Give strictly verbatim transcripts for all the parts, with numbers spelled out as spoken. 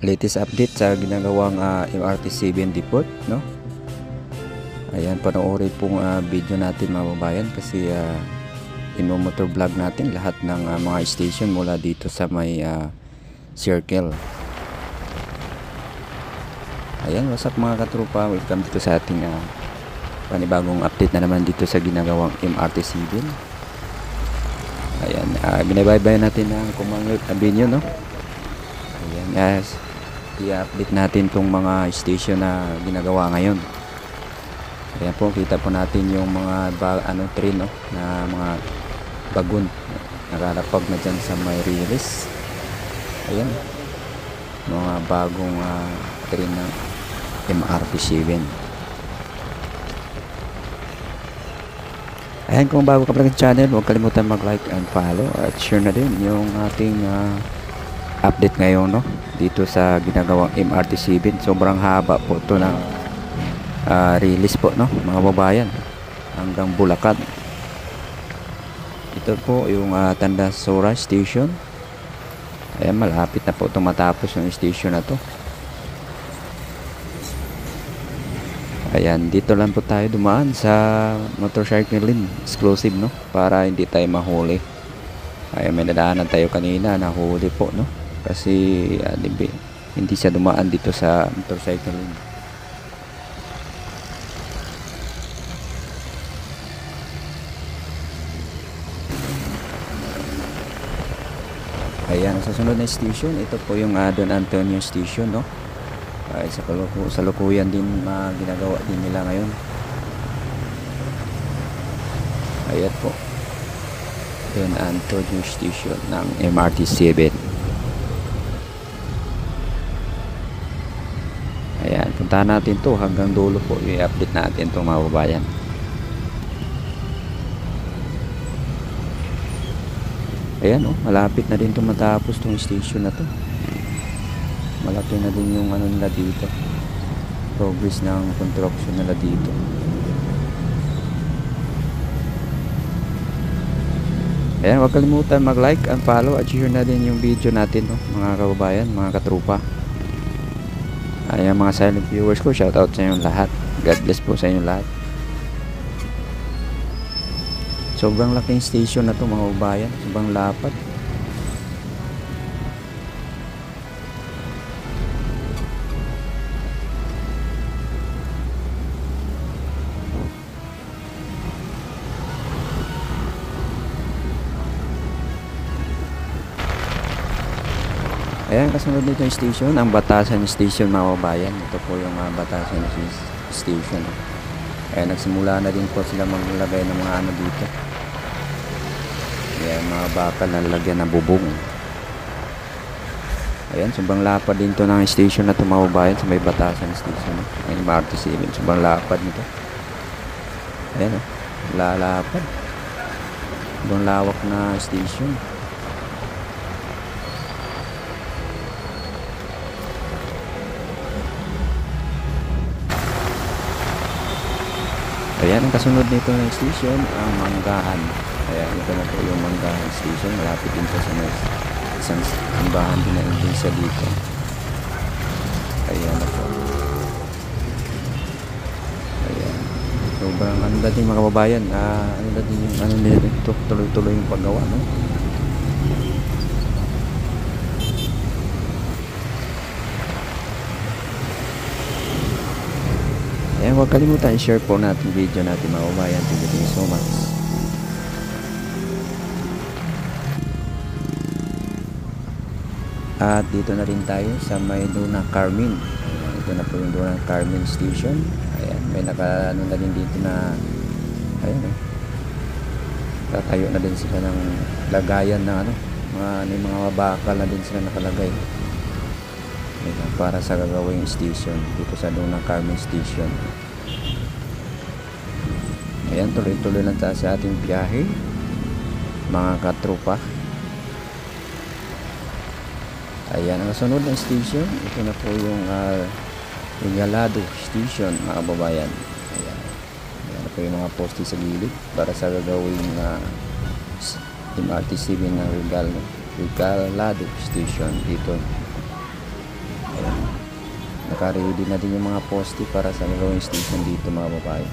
latest update sa ginagawang uh, M R T seven depot, no? Ayan, panoorin pong uh, video natin mga babayan kasi uh, ino-motor vlog natin lahat ng uh, mga station mula dito sa may uh, circle. Ayan, what's up mga katrupa, welcome dito sa ating uh, panibagong update na naman dito sa ginagawang M R T seven. Ayan, uh, binabaybay natin ang Commonwealth Avenue, no? Ayan, yes, i-update natin tong mga station na ginagawa ngayon. Ayan po, kita po natin yung mga ba, ano, train, no? Na mga bagon nakalapag na dyan sa may release. Ayan, mga bagong uh, train ng M R T seven. Ayan, kung bago ka pa ng channel, huwag kalimutan mag-like and follow at share na din yung ating uh, update ngayon, no? Dito sa ginagawang M R T seven. Sobrang haba po ito ng uh, release po, no, mga babayan, hanggang Bulacan. Ito po yung uh, Tandasora Station. Ayan, malapit na po ito matapos yung station na to. Ayan, dito lang po tayo dumaan sa motorcycle lane exclusive, no, para hindi tayo mahuli. Ayan, may nadaanan tayo kanina, nahuli po, no, kasi uh, hindi siya dumaan dito sa motorcycle lane. Ayan, sa sunod na station, ito po yung uh, Don Antonio Station, no. Ay, sa kaluku sa lukuyan din uh, ginagawa din nila ngayon. Ayan po, Don Antonio Station ng M R T seven. Ayan, puntahan natin to hanggang dulo po, i-update natin to mga babayan. Ayan, oh, malapit na din to matapos tong station na to. Malaki na din yung ano nila dito, progress ng construction nila dito. Ayan, huwag kalimutan mag-like and follow at share na din yung video natin, no, mga kababayan, mga katrupa. Ayan, mga silent viewers ko, shout out sa inyong lahat. God bless po sa inyong lahat. Sobrang laking station na to mga kababayan, sobrang lapad. Ayan, kasunod nito yung station, ang Batasan Station mga kababayan. Ito po yung uh, Batasan Station. Ayan, nagsimula na din po sila maglagay ng mga ano dito. Ayan, mga bakal na lalagyan ng bubong. Ayan, sobrang lapad din to ng station na ito mga kababayan, sa may Batasan Station. Ayan, M R T seven, sobrang lapad nito. Ayan, oh, lalapad. Sobrang lawak na station. Ayan, ang kasunod nito ng station, ang Manggahan. Ayan, ito na po yung Manggahan Station. Malapit din po sa may isang simbahan din na iglesia dito. Ayan na po. Ayan. Sobrang ano na din mga kababayan. Ah, ano na din yung ano nila dito. Tuloy-tuloy yung paggawa, no? Ayan, huwag kalimutan i-share po natin video natin mga kababayan. Thank you so much. At dito na rin tayo sa may Duna Carmen. Ayan, ito na po yung Duna Carmen Station. Ayan, may naka ano na din dito na, ayan, eh, tatayo na din sila ng lagayan ng ano, mga, mga bakal na din sila nakalagay. Ayan, para sa gagawing station dito sa Duna Carmen Station. Ayan, tuloy-tuloy lang tayo sa ating biyahe mga katrupa. Ayan, ang sunod ng station, ito na po yung uh, Regalado Station mga kababayan. Ayan, ayan po yung mga poste sa gilid para sa gagawing uh, M R T seven ng Regal, Regalado Station dito. naka-ready na din yung mga poste para sa gagawing station dito mga babae.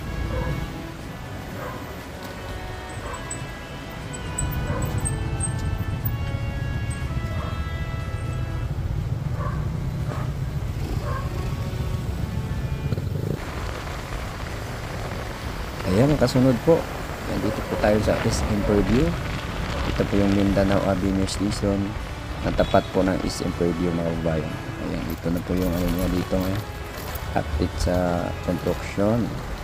Ayan, kasunod po. Ayan, dito po tayo sa S M Purview. Ito po yung Mindanao Avenue Station. Natapat po ng S M Purview mga babayan. Ayan, dito na po yung ano niya dito ngayon. Update sa construction.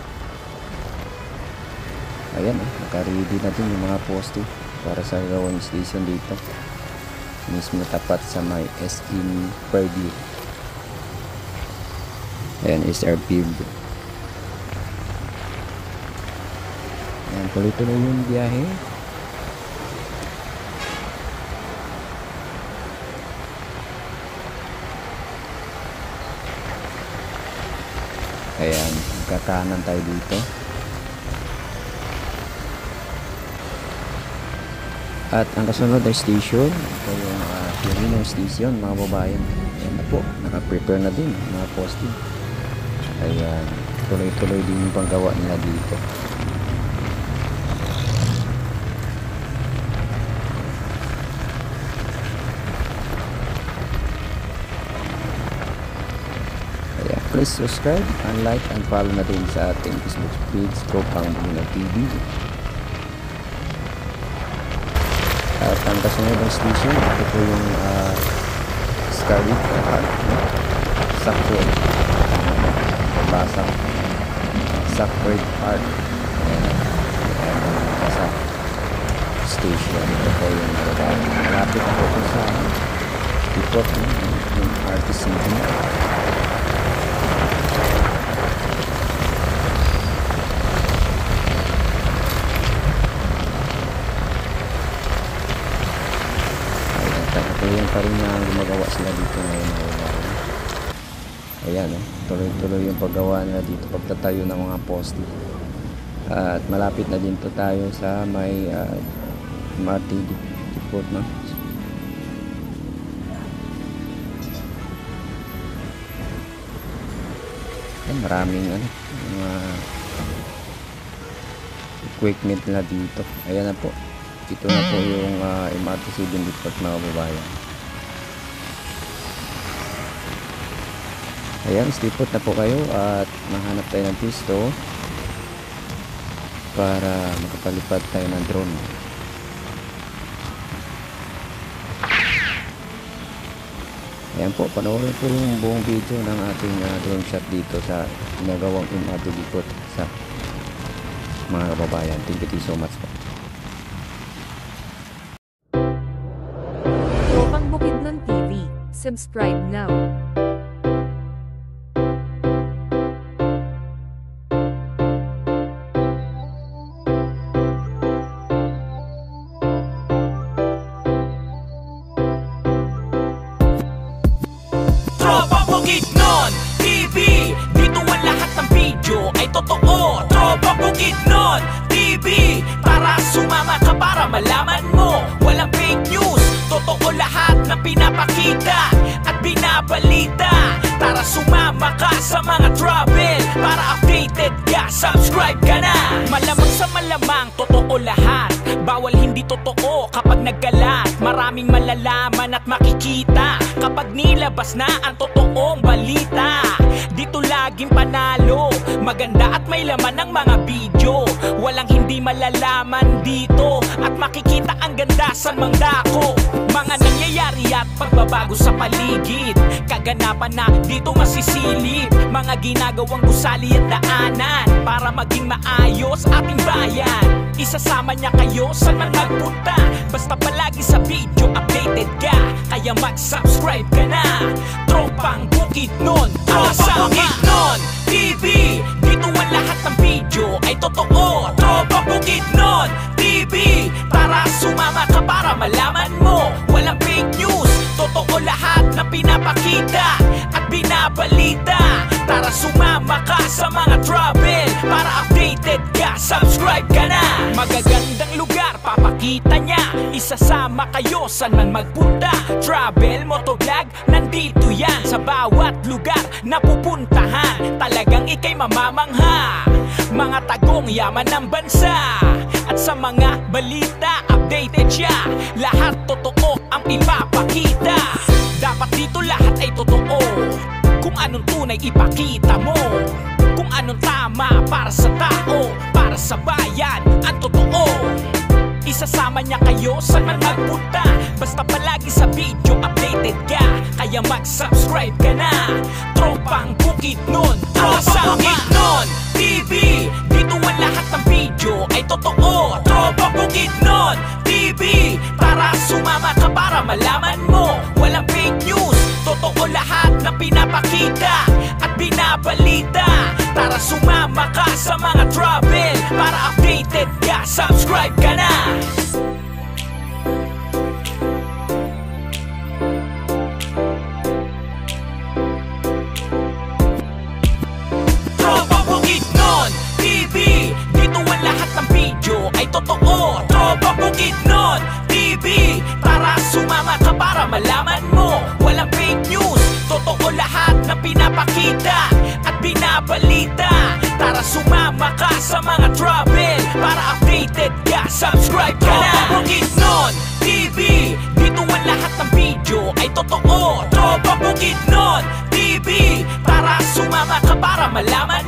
Ayan, eh, naka-ready na din yung mga poste para sa gawing station dito. Mismo tapat sa may S M Purview. Ayan, S R P. Ayan, tuloy-tuloy yung biyahe. Ayan, kakanan tayo dito. At ang kasunod ay station. Ito yung uh, Quirino Station mga babayan. Ayan na po, naka-prepare na din mga poste. Ayan, tuloy-tuloy din yung panggawa nila dito. Please subscribe and like and follow na din sa ating Facebook page, Tropang Buno T V. At ang kasunod ng station, ito po yung uh, Scarlet Park. Sakto. Basang Sacred Park. Ayan. Sa station. Ito po yung malapit na po sa depot yung R T C B. Ayan pa rin na gumagawa sila dito ngayon. Ayan, eh, tuloy-tuloy yung paggawa nila dito, pagtatayo ng mga poste. Uh, at malapit na din to tayo sa may uh, M R T depot na. Ayan, maraming ano, mga equipment nila dito. Ayan na po. Ito na po yung uh, M R T seven depot mga babayan. Ayan, stipot na po kayo at mahanap tayo ng pisto para makapalipad tayo ng drone. Ayan po, panoorin po yung buong video ng ating uh, drone shot dito sa ginagawang M R T depot sa mga kababayan. Thank you so much po. Tropang Bukidnon T V. Subscribe now. Tropang Bukidnon T V. Dito ang lahat ng video ay totoo. Tropang Bukidnon T V. Tara sumama ka para malaman mo. Walang fake news, totoo lahat na pinapakita at binabalita. Tara sumama ka sa mga travel para updated ka, subscribe ka na. Malamang sa malamang, totoo lahat. Bawal hindi totoo kapag nagkalat. Maraming malalaman at makikita kapag nilabas na ang totoong balita. Dito laging panalo, maganda at may laman ng mga video. Walang hindi malalaman dito at makikita ang ganda sa mangdako. Mga nangyayari at pagbabago sa paligid, kaganapan na dito masisilip. Mga ginagawang gusali at daanan para maging maayos ating bayan. Isasama niya kayo saan man magpunta, basta palagi sa video updated ka. Kaya mag-subscribe ka na. Tropang Bukidnon, Tropang Bukidnon T V. Dito ang lahat ng video ay totoo. Tropang Bukidnon T V. Tara sumama ka para malaman mo. Walang fake news, totoo lahat na pinapakita at binabalita. Tara sumama ka sa mga travel para updated ka, subscribe ka na. Magagandang lugar papakita niya, isasama kayo saan man magpunta. Travel, motovlog, nandito Dito yan sa bawat lugar na pupuntahan, talagang ikay mamamangha. Mga tagong yaman ng bansa, at sa mga balita updated siya. Lahat totoo ang ipapakita. Dapat dito lahat ay totoo, kung anong tunay ipakita mo, kung anong tama para sa tao, para sa bayan, ang totoo. Isasama niya kayo sa man magpunta, basta palagi sa video updated ka. Kaya mag-subscribe ka na. Tropang Bukidnon, Tropang Bukidnon T V, dito ang lahat ng video ay totoo. Tropang Bukidnon T V, tara sumama ka para malaman mo. Walang fake news, totoo lahat na pinapakita at binabalita. Tara sumama ka sa mga travel para updated ka. Subscribe ka na. Tropang Bukidnon T V, dito ang lahat ng video ay totoo. Tropang Bukidnon T V, tara sumama ka para malaman mo. Walang fake news, totoo lahat na pinapakita at binabalita. Tara sumama ka sa mga travel para updated ka. Subscribe ka na. Tropang Bukidnon T V, dito ang lahat ng video ay totoo. Tropang Bukidnon T V, tara sumama ka para malaman